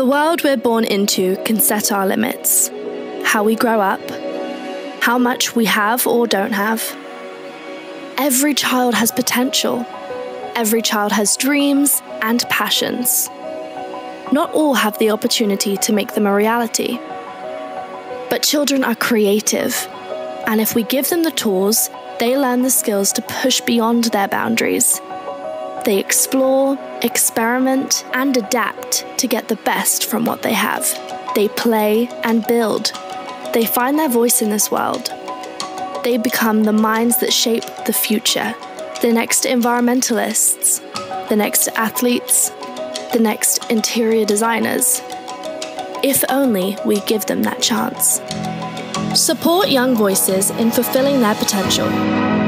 The world we're born into can set our limits. How we grow up, how much we have or don't have. Every child has potential. Every child has dreams and passions. Not all have the opportunity to make them a reality. But children are creative, and if we give them the tools, they learn the skills to push beyond their boundaries. They explore, experiment, and adapt to get the best from what they have. They play and build. They find their voice in this world. They become the minds that shape the future. The next environmentalists, the next athletes, the next interior designers. If only we give them that chance. Support young voices in fulfilling their potential.